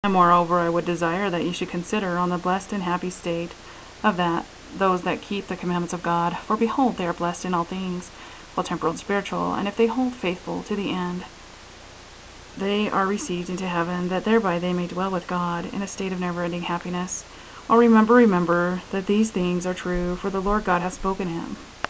And moreover I would desire that ye should consider on the blessed and happy state of those that keep the commandments of God. For behold, they are blessed in all things, both temporal and spiritual, and if they hold faithful to the end, they are received into heaven, that thereby they may dwell with God in a state of never-ending happiness. Oh, remember that these things are true, for the Lord God hath spoken him.